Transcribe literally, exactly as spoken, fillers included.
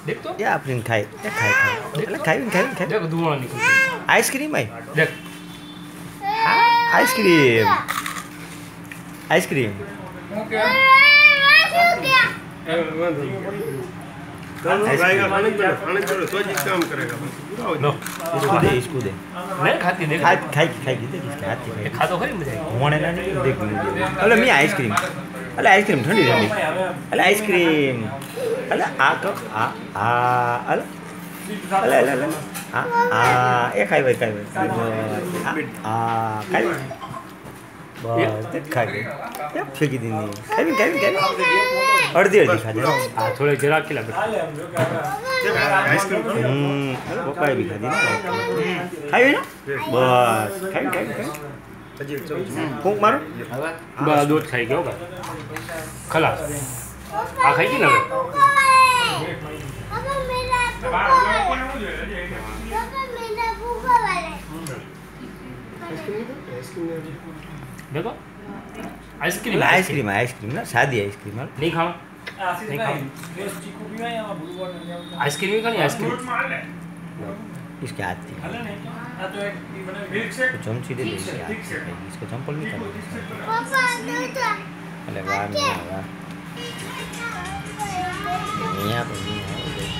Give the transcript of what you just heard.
देख तो या अपने खाए या खाए खाए अरे खाए खाए खाए देख धुआं निकल आइसक्रीम आई देख आइसक्रीम आइसक्रीम ओके खाने छोड़ो तो जी काम करेगा नो इसको दे इसको दे नहीं खाती देख खाई खाई खाई दे इसके हाथ ये खाई खा तो खरी मजा आई होने ना नहीं देख अरे मैं आइसक्रीम अरे आइसक्रीम ठंडी ठंडी अरे आइसक्रीम अरे आ कप आ आ अरे अरे अरे अरे आ आ ये खाई भाई खाई भाई आ खाई बस देख खा गए क्या फेंकी दी नहीं खाई खाई खाई अर्धी अर्धी खा जाए हाँ थोड़े जरा खिला बेटा आइसक्रीम हम्म अरे पपाया भी खा दी ना खाई ना बस खाई खाई खाई फूंक मारो बस दूध खाई गया होगा खलास आ खाई की ना देखो आइसक्रीम आइसक्रीम आइसक्रीम ना सादी आइसक्रीम नहीं खाओ नहीं खाओ आइसक्रीम ही खानी आइसक्रीम इसके हाथ की चमची दे दे इसके हाथ से इसको चंपल नहीं करना अरे वाह वाह यहाँ तो नहीं है